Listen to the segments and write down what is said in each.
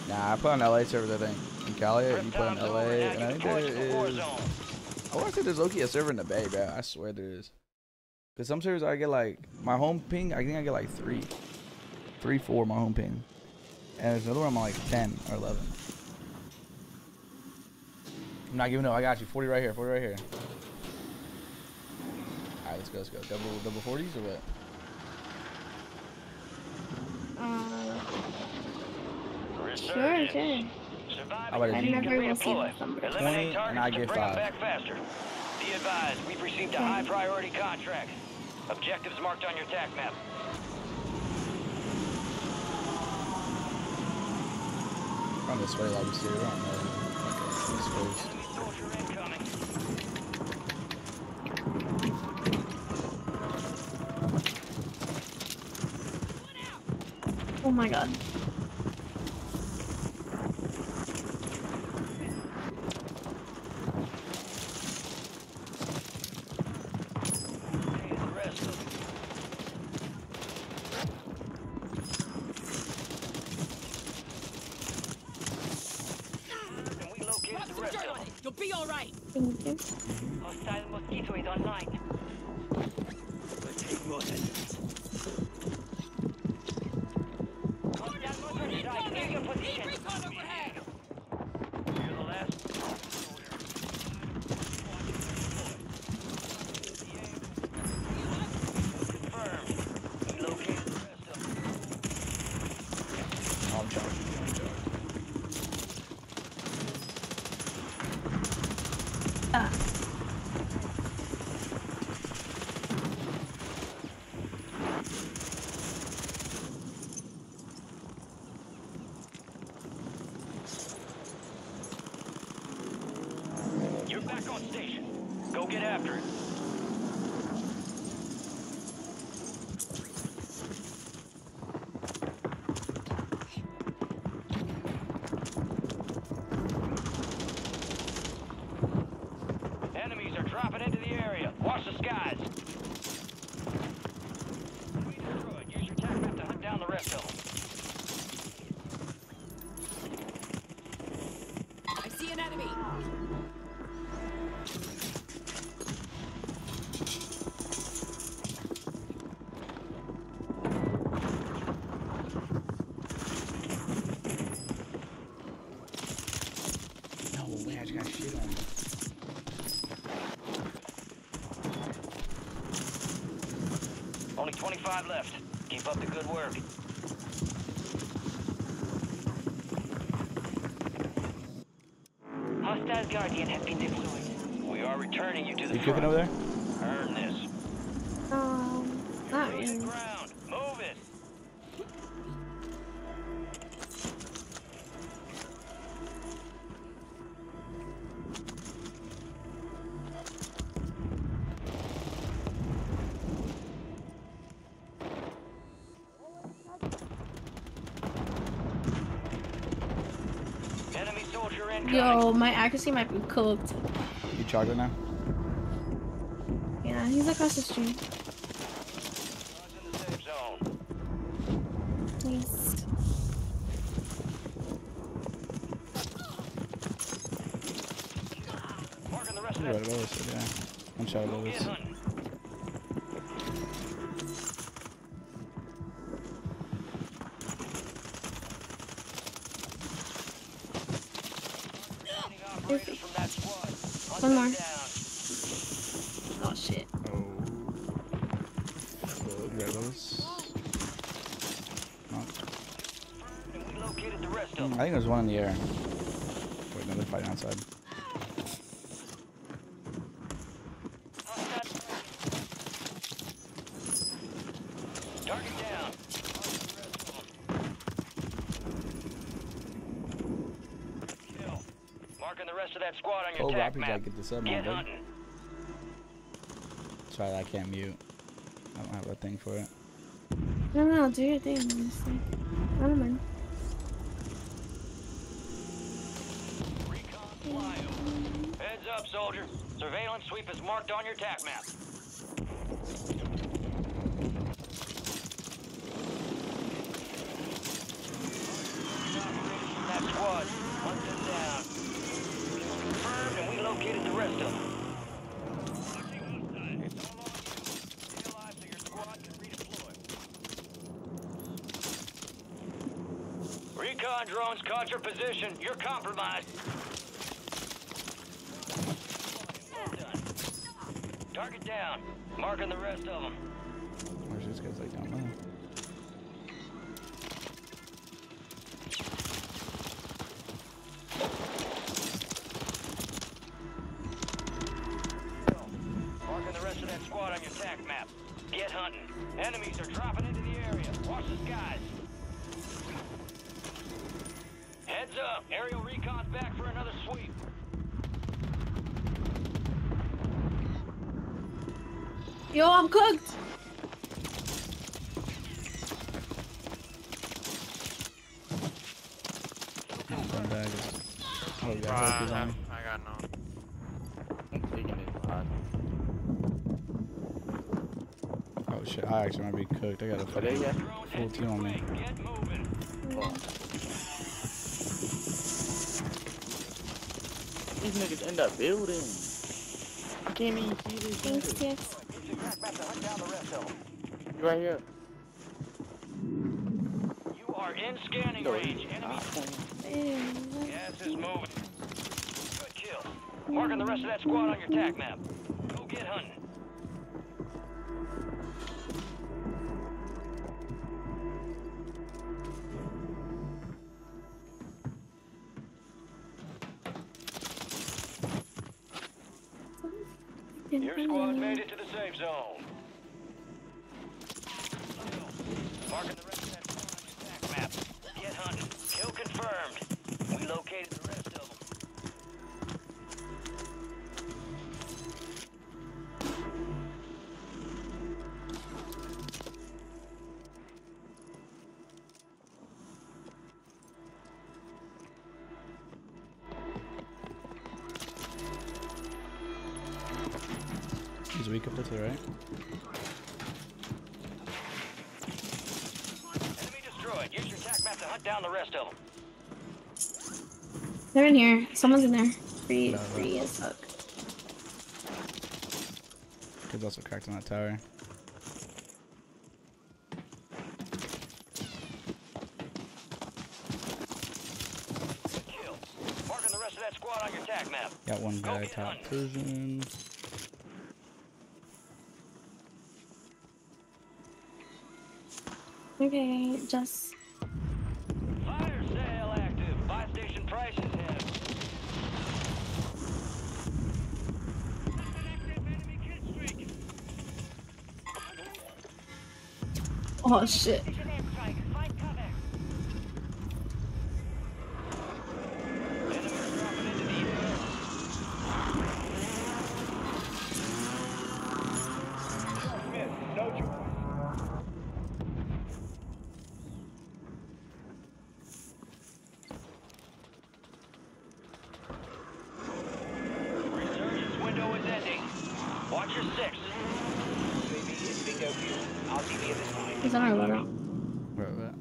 Nah, I put on LA servers, I think. In Cali, you put on LA, and I think there is. I want to say there's low-key a server in the Bay, bro. I swear there is. Cause some servers I get like my home ping. I think I get like 3, 4 my home ping, and there's another one I'm on like 10 or 11. I'm not giving up. I got you. 40 right here. 40 right here. All right, let's go. Let's go. Double 40s or what? Sure, okay. I've never even seen somebody. 20 and I get 5. Be advised, we've received a high priority contract. Objectives marked on your TAC map. On the sweaty lobbies too. I don't know. Okay, Enemy soldier incoming. Oh my god. You'll be all right. Thank you. Hostile mosquito is online. Recon overhead. You're the last. Confirmed. We located the rest of them. I'm charging. You're back on station. Go get after it. Enemies are dropping into the area. Watch the skies. Enemy destroyed. Use your TAC map to hunt down the rest of them. I see an enemy. No way, I just got shit on. Only 25 left. Keep up the good work. Hostile Guardian has been deployed. We are returning you to the You cooking front. over there? Earn this. Not Raise the really. ground. Move it. Enemy soldier incoming. Yo, my accuracy might be cooked. You charging now? Yeah, he's across the street. In the safe zone. Please. Marking the rest You of right that. above us, yeah. One shot above Get us. hunting. Operators from that squad. Hunt One them more. down. Oh shit. Oh. You right above us. And we located the rest of I them. think there's one in the air. Wait, no, they're fighting outside. Target down. Kill. Marking the rest of that squad on your Oh, TAC Robbie's map. like, get this up, man, Get buddy. hunting. Sorry, I can't mute. I don't have a thing for it. No, do your thing, honestly. I don't mind. Recon flyover. Heads up, soldier. Surveillance sweep is marked on your TAC map. Operators from that squad. Hunt them down. Confirmed, and we located the rest of them. Recon drones caught your position. You're compromised. Well done. Target down. Marking the rest of them. Where's this guy's like down there? Marking the rest of that squad on your TAC map. Get hunting. Enemies are dropping into the area. Watch the skies. Heads up. Aerial recon's back for another sweep. Yo, I'm cooked. Oh, yeah, I got no. I'm taking it hot. oh shit, I actually might be cooked. I got a full team on me. Get moving. These niggas end up building. I can't even see this. Thanks, nigga. yes. You right here. You are in scanning range. Enemy gas is moving. Good kill. Marking the rest of that squad on your TAC map. Go get hunting. Your squad made it to the safe zone. Marking the rest of that squad on your TAC map. Get hunting. Kill confirmed. We located the rest of them. He's weak up to the right. Enemy destroyed. Use your TAC map to hunt down the rest of them. They're in here. Someone's in there. Free as fuck. Kid's also cracked on that tower. Kill. Marking the rest of that squad on your TAC map. Got one guy top prison. Okay, just. Fire sale active. Buy station prices have. Oh shit. Resurgence window is ending. Watch your six. He's on our loadout. Where that?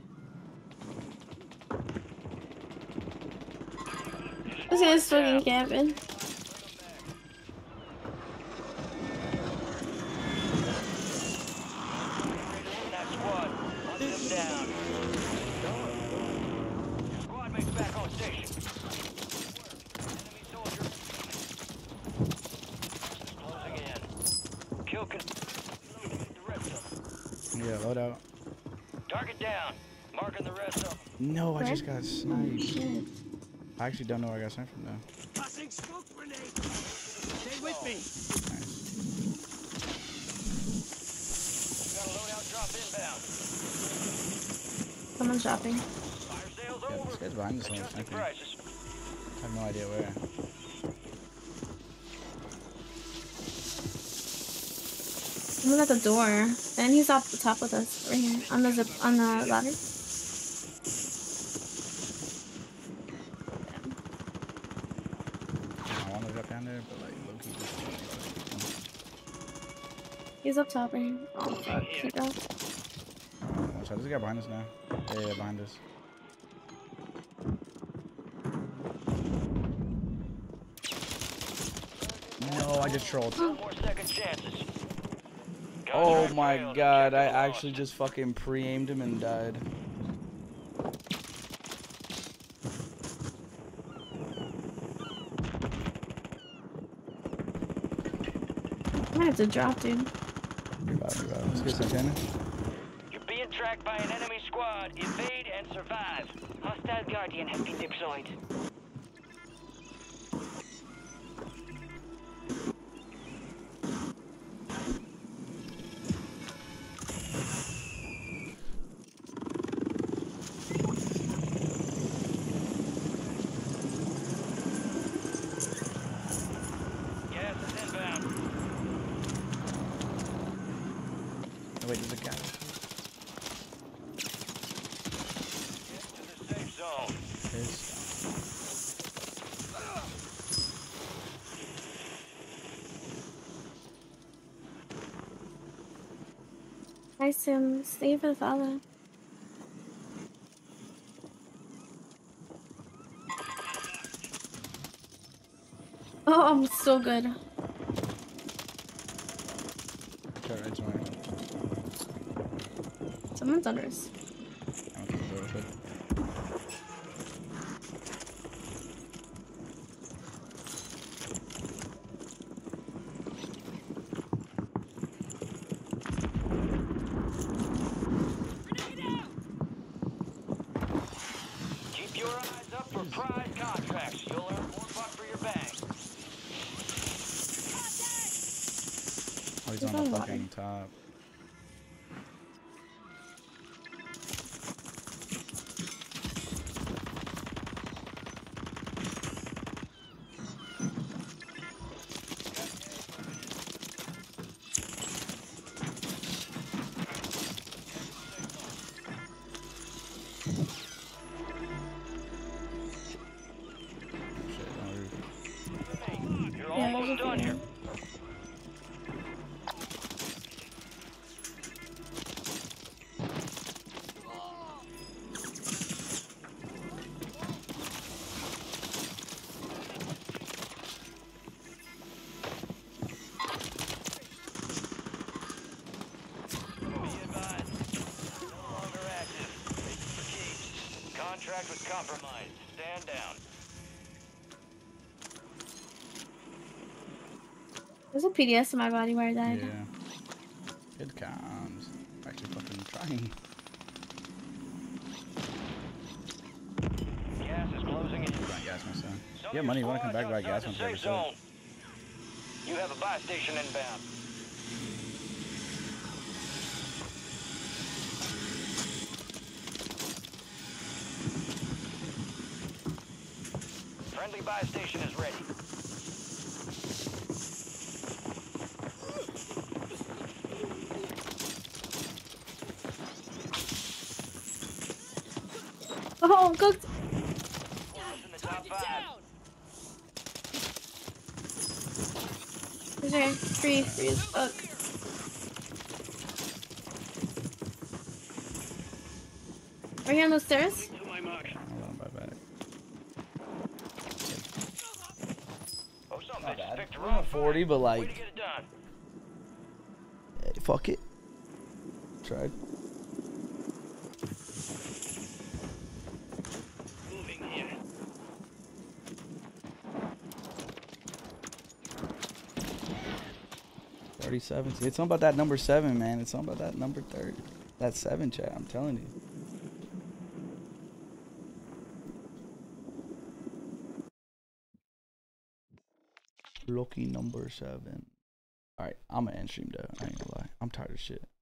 This guy's fucking camping. That squad. Hunt them down. Your squad mates back on station. Enemy soldier. Closing in. Kill the rest of them. Yeah, loadout. Target down. Marking the rest of them. No, I Where? just got sniped. Shit. I actually don't know where I got sniped from though. Tossing smoke grenade. Stay with me. Nice. Got a loadout drop inbound. Someone's dropping. Fire sales Yeah, over. this guy's behind this one. Adjusting Sniping. I prices. have no idea where. Someone's at the door. And he's off the top with us. Right here. On the ladder. I want to drop down there, but like low key. He's up top right here. Oh fuck. He dropped. Watch out, there's a guy behind us now. Yeah, behind us. No, I just trolled. No more second chances. Oh Contract my failed. god, I Objective lost. actually just fucking pre-aimed him and died. I might have to drop, dude. Revive. Let's get some cannon. You're being tracked by an enemy squad. Evade and survive. Hostile Guardian has been deployed. Gas is inbound. Oh, wait, there's a guy. Get to the safe zone. Hi, Sim. Stay for the father. Oh, I'm so good. Terrorizing. Someone's under us. Keep your eyes up for prize contracts. You'll earn more buck for your bang. Oh, he's on the fucking top. You're almost done here. Be advised. No longer active. Taken for keeps. Contract was compromised. Stand down. There's a PDS in my body where I died. Yeah. Good comms. Actually fucking trying. Gas is closing in. Buy gas, my son. Some Yeah, of money. You your wanna come back squad's buy gas outside when the it's safe zone. You have a buy station inbound. Friendly buy station is ready. Oh, I'm cooked. Almost in the top 5. He's right. Free as fuck. Are you on those stairs? To my mark. I'll let him buy back. Oh, some Not bitches bad. picked the We're wrong at 40, fight. but Way to like, get it done. fuck it. Tried. Moving here. 37. See, it's something about that number 7, man. It's something about that number 30. That 7, chat. I'm telling you. Lucky number 7. Alright, I'm gonna end stream though. I ain't gonna lie. I'm tired of shit.